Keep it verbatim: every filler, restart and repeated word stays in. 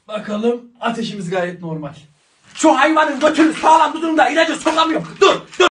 Bakalım ateşimiz gayet normal. Şu hayvanın götünü sağlam tutun da ilacı sokamıyorum. Dur dur.